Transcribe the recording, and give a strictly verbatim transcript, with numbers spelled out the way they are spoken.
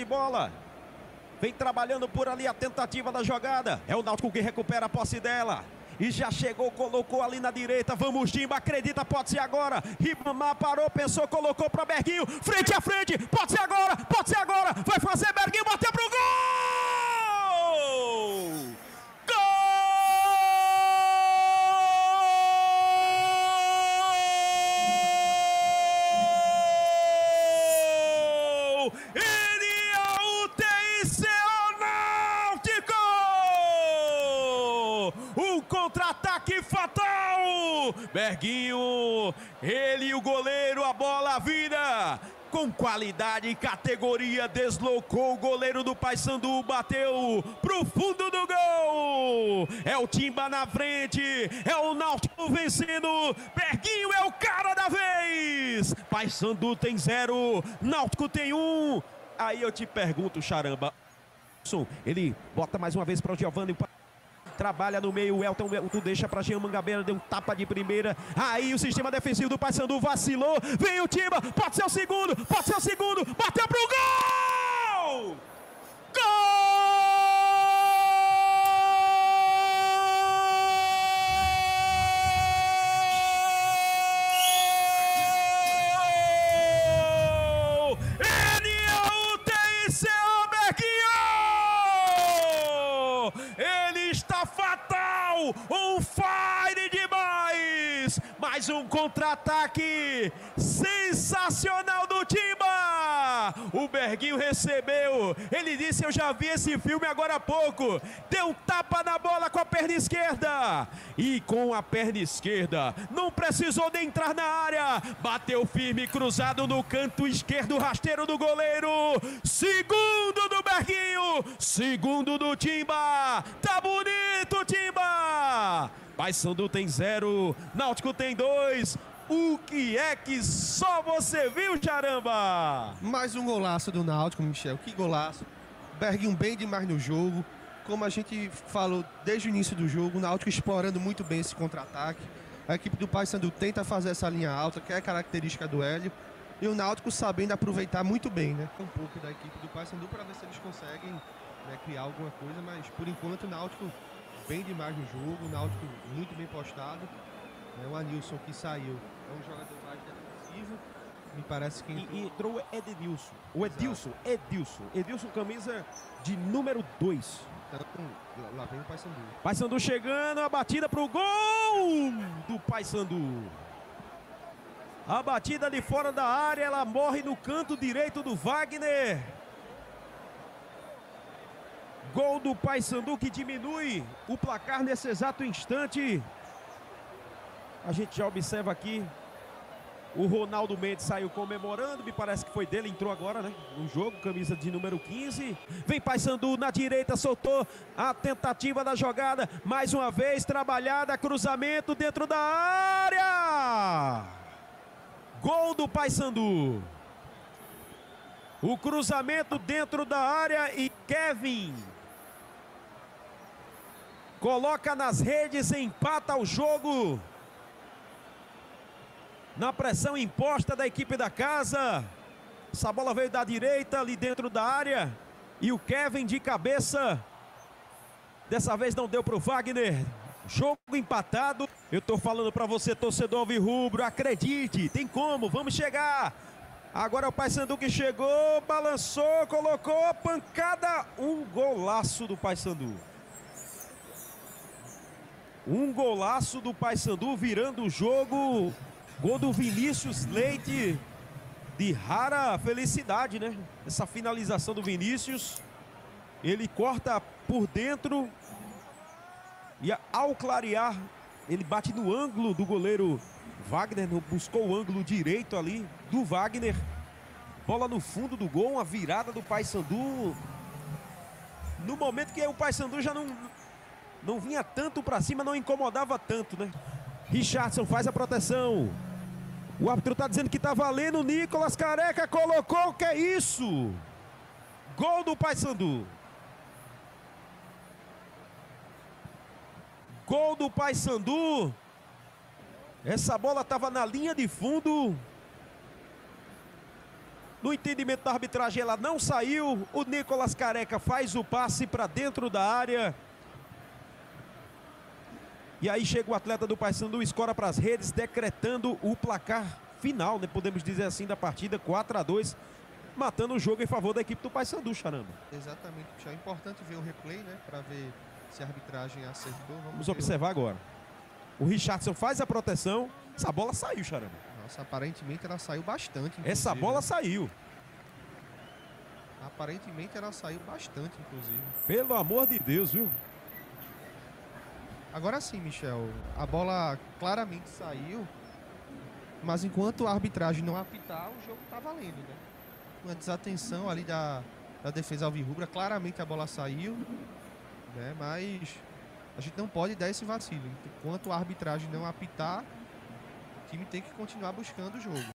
de bola. Vem trabalhando por ali a tentativa da jogada. É o Náutico que recupera a posse dela. E já chegou, colocou ali na direita. Vamos, Timba, acredita, pode ser agora. Ribamar parou, pensou, colocou para Berguinho. Frente a frente, pode ser agora, pode ser agora. Vai fazer Berguinho, bateu pro gol! Gol! Ele é o T I C O Náutico! Um contra-ataque fatal! Berguinho, ele e o goleiro, a bola vira. Com qualidade e categoria, deslocou o goleiro do Paysandu, bateu pro fundo do gol. É o Timba na frente, é o Náutico vencendo. Berguinho é o cara da vez. Paysandu tem zero, Náutico tem um. Aí eu te pergunto, Charamba, ele bota mais uma vez para o Giovanni. Trabalha no meio, o Elton, tu deixa para Jean Mangabeira, deu um tapa de primeira. Aí o sistema defensivo do Paysandu vacilou. Vem o Timba, pode ser o segundo, pode ser o segundo. Bateu pro gol! Gol! Ele é o T I C O Berguinho! Ele está fatal, on fire demais, mais um contra-ataque sensacional do Timba. O Berguinho recebeu, ele disse: eu já vi esse filme agora há pouco. Deu um tapa na bola com a perna esquerda, e com a perna esquerda não precisou nem entrar na área, bateu firme, cruzado no canto esquerdo, rasteiro do goleiro. Segundo do Berguinho, segundo do Timba. Tá bonito, Timba! Paysandu tem zero, Náutico tem dois. O que é que só você viu, Charamba? Mais um golaço do Náutico, Michel. Que golaço. Berguinho bem demais no jogo. Como a gente falou desde o início do jogo, o Náutico explorando muito bem esse contra-ataque. A equipe do Paysandu tenta fazer essa linha alta, que é a característica do Hélio. E o Náutico sabendo aproveitar muito bem, né? Um pouco da equipe do Paysandu para ver se eles conseguem, né, criar alguma coisa. Mas por enquanto o Náutico bem demais no jogo, o Náutico muito bem postado. É o Anilson que saiu, é um jogador mais defensivo, me parece que entrou... E, e entrou o Edilson, o Edilson, Edilson, Edilson camisa de número dois. Então, lá vem o Paysandu. Paysandu chegando, a batida pro gol do Paysandu. A batida de fora da área, ela morre no canto direito do Wagner. Gol do Paysandu que diminui o placar nesse exato instante. A gente já observa aqui, o Ronaldo Mendes saiu comemorando, me parece que foi dele, entrou agora, né, no jogo, camisa de número quinze. Vem Paysandu na direita, soltou a tentativa da jogada, mais uma vez trabalhada, cruzamento dentro da área. Gol do Paysandu. O cruzamento dentro da área e Kevin coloca nas redes, empata o jogo. Na pressão imposta da equipe da casa. Essa bola veio da direita, ali dentro da área. E o Kevin de cabeça. Dessa vez não deu para o Wagner. Jogo empatado. Eu tô falando para você, torcedor alvirrubro, acredite, tem como, vamos chegar. Agora é o Paysandu que chegou, balançou, colocou, pancada. Um golaço do Paysandu. Um golaço do Paysandu virando o jogo. Gol do Vinícius Leite, de rara felicidade, né? Essa finalização do Vinícius. Ele corta por dentro e ao clarear, ele bate no ângulo do goleiro Wagner, buscou o ângulo direito ali do Wagner. Bola no fundo do gol, uma virada do Paysandu. No momento que o Paysandu já não, não vinha tanto para cima, não incomodava tanto, né? Richardson faz a proteção. O árbitro tá dizendo que tá valendo. Nicolas Careca colocou, o que é isso? Gol do Paysandu. Gol do Paysandu. Essa bola estava na linha de fundo. No entendimento da arbitragem, ela não saiu. O Nicolas Careca faz o passe para dentro da área. E aí chega o atleta do Paysandu, escora para as redes, decretando o placar final, né? Podemos dizer assim, da partida, quatro a dois, matando o jogo em favor da equipe do Paysandu, Charamba. Exatamente, Michel. É importante ver o replay, né? Para ver se a arbitragem acertou. Vamos, Vamos observar agora. O Richardson faz a proteção. Essa bola saiu, Charamba. Nossa, aparentemente ela saiu bastante. Essa bola saiu. Aparentemente ela saiu bastante, inclusive. Pelo amor de Deus, viu? Agora sim, Michel, a bola claramente saiu, mas enquanto a arbitragem não apitar, o jogo tá valendo, né? Uma desatenção ali da, da defesa alvirrubra, claramente a bola saiu, né? Mas a gente não pode dar esse vacilo. Enquanto a arbitragem não apitar, o time tem que continuar buscando o jogo.